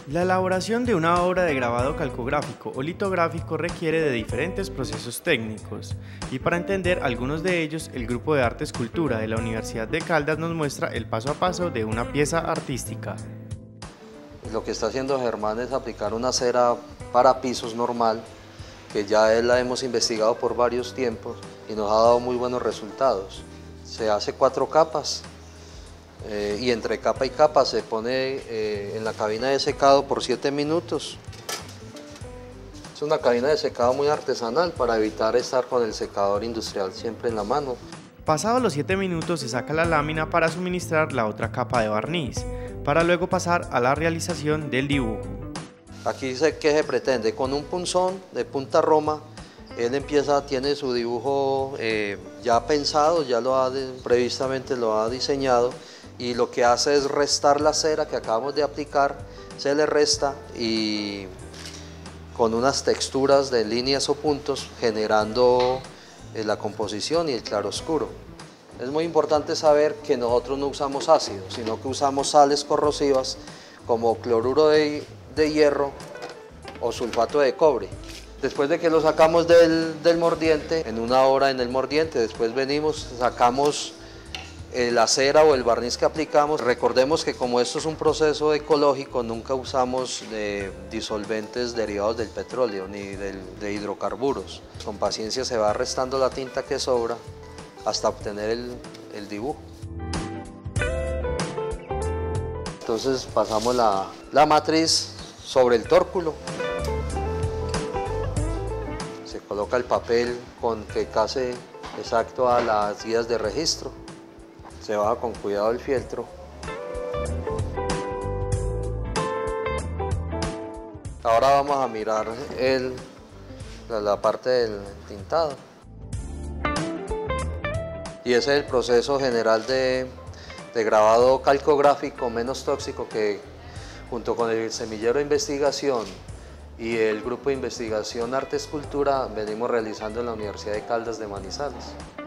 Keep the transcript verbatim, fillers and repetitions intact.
La elaboración de una obra de grabado calcográfico o litográfico requiere de diferentes procesos técnicos, y para entender algunos de ellos, el Grupo de Arte Escultura de la Universidad de Caldas nos muestra el paso a paso de una pieza artística. Lo que está haciendo Germán es aplicar una cera para pisos normal, que ya la hemos investigado por varios tiempos y nos ha dado muy buenos resultados. Se hace cuatro capas. Eh, y entre capa y capa se pone eh, en la cabina de secado por siete minutos. Es una cabina de secado muy artesanal para evitar estar con el secador industrial siempre en la mano. Pasados los siete minutos se saca la lámina para suministrar la otra capa de barniz, para luego pasar a la realización del dibujo. Aquí dice que se pretende con un punzón de punta roma. Él empieza, tiene su dibujo eh, ya pensado, ya lo ha de, previstamente lo ha diseñado, y lo que hace es restar la cera que acabamos de aplicar, se le resta y con unas texturas de líneas o puntos generando eh, la composición y el claroscuro. Es muy importante saber que nosotros no usamos ácido, sino que usamos sales corrosivas como cloruro de, de hierro o sulfato de cobre. Después de que lo sacamos del, del mordiente, en una hora en el mordiente, después venimos, sacamos la cera o el barniz que aplicamos. Recordemos que como esto es un proceso ecológico, nunca usamos eh, disolventes derivados del petróleo ni del, de hidrocarburos. Con paciencia se va restando la tinta que sobra hasta obtener el, el dibujo. Entonces pasamos la, la matriz sobre el tórculo. Se coloca el papel con que case exacto a las guías de registro. Se baja con cuidado el fieltro. Ahora vamos a mirar el, la, la parte del tintado. Y ese es el proceso general de, de grabado calcográfico menos tóxico que, junto con el semillero de investigación y el grupo de investigación Arte Escultura, venimos realizando en la Universidad de Caldas de Manizales.